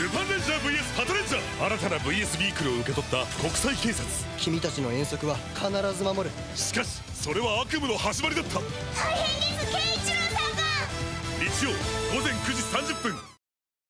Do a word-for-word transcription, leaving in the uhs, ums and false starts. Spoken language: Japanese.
ーパンレンジャー ブイエス ハトレンジャー、新たな ブイエス ビークルを受け取った国際警察。 君たちの遠足は必ず守る。 しかしそれは悪夢の始まりだった。 大変です、圭一郎さんが。 日曜ごぜんくじさんじゅっぷん